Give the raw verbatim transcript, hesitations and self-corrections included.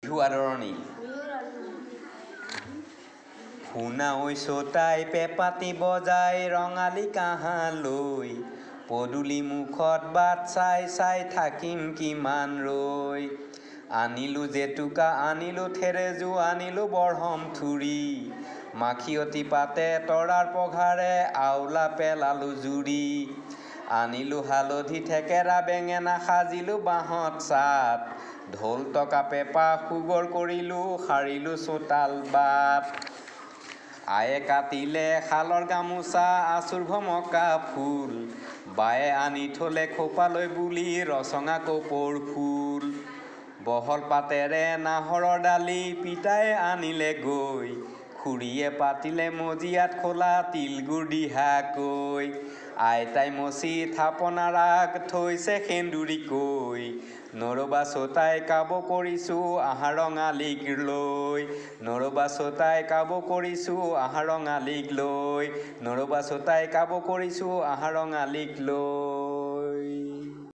বিহু আদৰণি শুনা ঐছো তাই পেপাতি বজাই ৰঙালী কাহা লৈ পদূলি মুখত বাট চাই চাই থাকিম কিমান ৰৈ আনিলো জেতুকা আনিলো থেৰেজু আনিলো বৰহম থুৰি মাখিয়তী পাতে তৰাৰ পঘাৰে আওলা পেলালো জুৰি আনিলো হালধি থেকেৰা বেঙেনা সাজিলো বাঁহত চাত ঢোল টকা পেপা সুগৰ কৰিলো সাৰিলো চোতাল বাট আয়ে কাটিলে শালৰ গামোচা আচুৰ ভমকা ফুল বায়ে আনি থলে খোপালৈ বুলি ৰচঙা কপৌৰ ফুল বহল পাতেৰে নাহৰৰ ডালি পিতায়ে আনিলে গৈ খুৰীয়ে পাতিলে মজিয়াত খোলা তিলগুৰ দিহাকৈ আইতাই মচি থাপনাৰ আগ থৈছে সেন্দুৰী কৈ নৰবা চোতাই কাব কৰিছোঁ আহা ৰঙালীক লৈ নৰবা চোতাই কাব কৰিছোঁ আহা ৰঙালীক লৈ নৰবা চোতাই কাব কৰিছোঁ আহা ৰঙালীক লৈ।